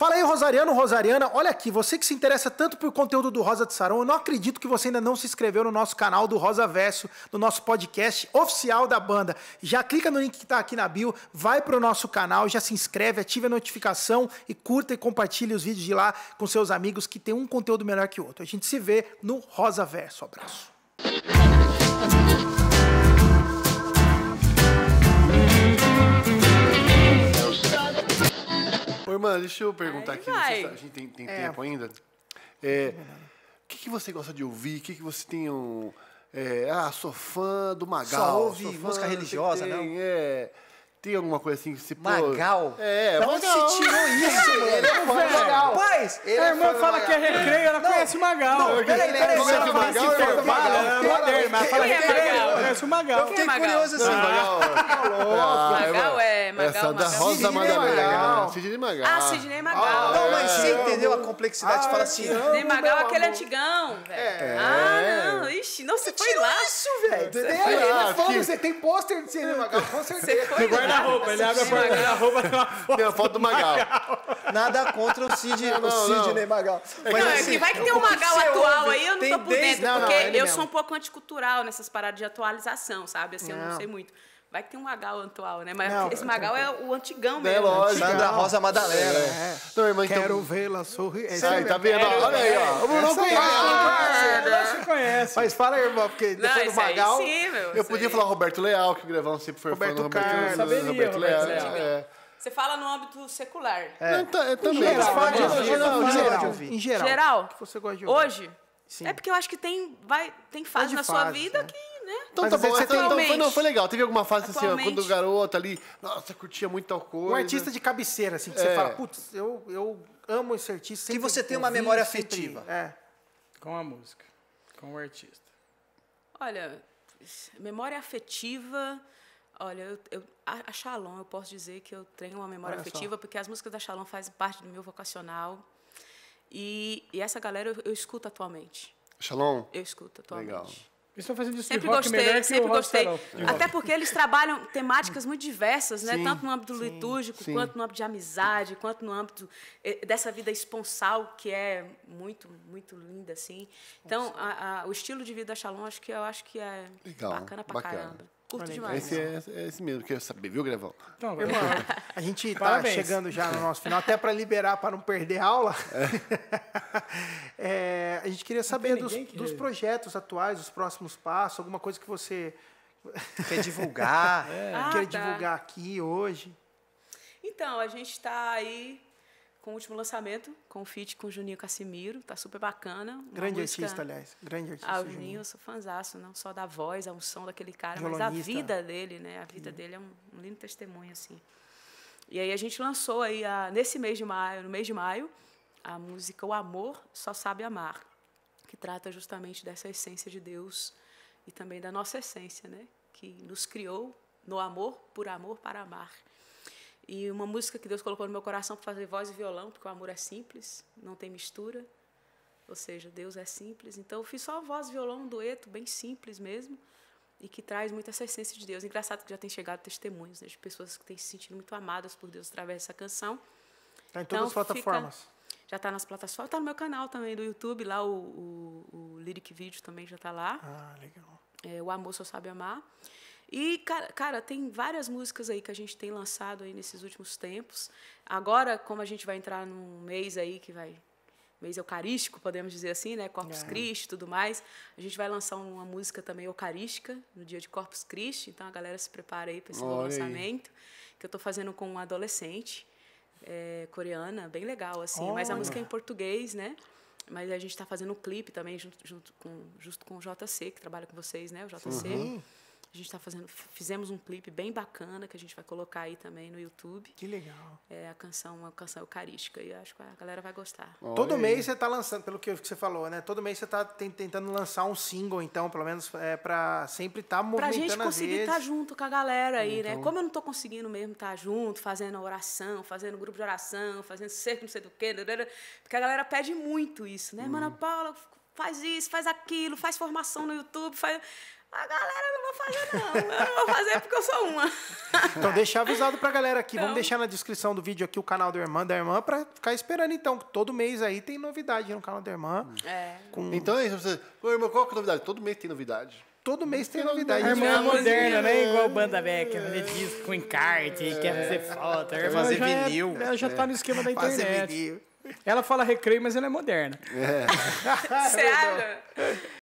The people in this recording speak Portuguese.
Fala aí, Rosariano, Rosariana. Olha aqui, você que se interessa tanto por conteúdo do Rosa de Saron, eu não acredito que você ainda não se inscreveu no nosso canal do Rosa Verso, no nosso podcast oficial da banda. Já clica no link que tá aqui na bio, vai pro nosso canal, já se inscreve, ative a notificação e curta e compartilhe os vídeos de lá com seus amigos que tem um conteúdo melhor que o outro. A gente se vê no Rosa Verso. Abraço. Ô, irmã, deixa eu perguntar aqui, vai. a gente tem tempo ainda? O que você gosta de ouvir? O que você tem um... sou fã do Magal. Só ouve sou fã, música religiosa, tem, não? Tem alguma coisa assim que você... Magal? Da onde você tirou isso, mano? Ele é fã do Magal. Rapaz, A irmã fala que é recreio, ela conhece o Magal. Não, peraí. Conhece o Magal? Mas fala Quem é recreio, Magal? conhece o Magal. Eu fiquei curioso assim. Magal é Magal. Essa da Rosa Madalena. Sidney Magal. Ah, Sidney Magal. Não, mas você entendeu a complexidade? Fala assim. Sidney Magal é aquele antigão, velho. não. Ixi, não, você foi lá. Isso, velho. Você tem pôster de Sidney Magal, com certeza. Você foi lá. Guarda-roupa, ele abre a porta do guarda-roupa, tem uma foto. Tem a foto do Magal. Nada contra o Sidney Magal. Não, é que vai que tem um Magal atual aí, eu não tô por dentro, porque ele eu mesmo. sou um pouco anticultural nessas paradas de atualização, sabe? Assim, eu não sei muito. Vai que tem um Magal atual, né? Mas Não, esse Magal é o antigão É mesmo. lógico. Sandra Rosa Madalena. Não, irmã, então... Quero vê-la sorrir. Aí, tá vendo? Olha aí, ó. Não Você conhece. Mas fala aí, irmão, porque Não, depois do isso aí Magal... sim, meu. Eu podia falar Roberto Leal, que o Grevão sempre foi fã do Roberto Carlos, saberia, Roberto Roberto Leal. Leal. Você fala no âmbito secular. Também. Em geral. Geral? O que você gosta de ouvir? Hoje? Sim. É porque eu acho que tem fase de na sua fases, vida né? que, né? Então Mas tá às vezes bom, você tem- então foi legal. Teve alguma fase assim, ó, Atualmente. quando garota ali, nossa, curtia muito tal coisa. Um artista de cabeceira, assim, que você fala, putz, eu amo esse artista. Que sempre você tem uma ouvi, memória sempre- afetiva. Com a música, com o artista. Olha, memória afetiva... Olha, a Shalom, eu posso dizer que eu tenho uma memória Olha só. afetiva, porque as músicas da Shalom fazem parte do meu vocacional. E essa galera eu escuto atualmente. Shalom? Eu escuto atualmente. Legal. Eles estão fazendo isso de Sempre rock melhor gostei, que sempre o Rock gostei. Sarão. Até porque eles trabalham temáticas muito diversas, né? Sim, Tanto no âmbito litúrgico, quanto no âmbito de amizade, quanto no âmbito dessa vida esponsal, que é muito, muito linda, assim. Então, o estilo de vida da Shalom, eu acho que é Legal, bacana pra bacana. caramba. Curto demais. Esse mesmo, quero saber, viu, Grevão? Então, Irmão, a gente tá Parabéns. chegando já no nosso final, até para liberar, para não perder a aula. A gente queria saber ninguém que- dos projetos atuais, dos próximos passos, alguma coisa que você Quer divulgar? queira tá. divulgar aqui hoje. Então, a gente está aí com o último lançamento, com o feat com o Juninho Cassimiro, tá super bacana. Uma Grande música- artista, aliás. Grande artista. Ah, o Juninho, eu sou fãzaço, não só da voz, a unção daquele cara, mas a Violonista. vida dele, né? A vida dele é um lindo testemunho, assim. E aí a gente lançou aí, nesse mês de maio, no mês de maio, a música O Amor Só Sabe Amar, que trata justamente dessa essência de Deus e também da nossa essência, né? Que nos criou no amor, por amor, para amar. E uma música que Deus colocou no meu coração para fazer voz e violão, porque o amor é simples, não tem mistura. Ou seja, Deus é simples. Então, eu fiz só voz e violão, um dueto bem simples mesmo, e que traz muito essa essência de Deus. Engraçado que já tem chegado testemunhos, né, de pessoas que têm se sentido muito amadas por Deus através dessa canção. Tá em todas as Então, plataformas. Já está nas plataformas, está no meu canal também do YouTube, lá o Lyric Video também já está lá. Ah, legal. O Amor Só Sabe Amar. E, cara, tem várias músicas aí que a gente tem lançado aí nesses últimos tempos. Agora, como a gente vai entrar num mês aí que vai... mês eucarístico, podemos dizer assim, né? Corpus Christi e tudo mais. A gente vai lançar uma música também eucarística no dia de Corpus Christi. Então, a galera se prepara aí para esse novo lançamento. Que eu estou fazendo com uma adolescente coreana, bem legal, assim. Mas a música é em português, né? Mas a gente está fazendo um clipe também junto com o JC, que trabalha com vocês, né? O JC. A gente fizemos um clipe bem bacana que a gente vai colocar aí também no YouTube. Que legal. É uma canção eucarística e eu acho que a galera vai gostar. Todo mês você está lançando, pelo que você falou, né? Todo mês você está tentando lançar um single, então, pelo menos para sempre estar movimentando Pra gente as conseguir redes. estar junto com a galera aí, né? Como eu não tô conseguindo mesmo estar junto, fazendo oração, fazendo grupo de oração, fazendo cerco, não sei do quê, porque a galera pede muito isso, né? Mana Paula, faz isso, faz aquilo, faz formação no YouTube, faz... A galera não vou fazer, não. Eu não vou fazer porque eu sou uma. Então deixa avisado pra galera aqui. Vamos deixar na descrição do vídeo aqui o canal da irmã, pra ficar esperando então. Todo mês aí tem novidade no canal da irmã. Então é isso. Você... Ô, irmão, qual que é a novidade? Todo mês tem novidade. Todo mês tem novidade. A irmã é moderna, né? Igual banda velha, quer fazer disco com encarte, quer fazer foto. A irmã fazer já vinil. Ela já tá no esquema da Fazer internet. vídeo. Ela fala recreio, mas ela é moderna. Você acha?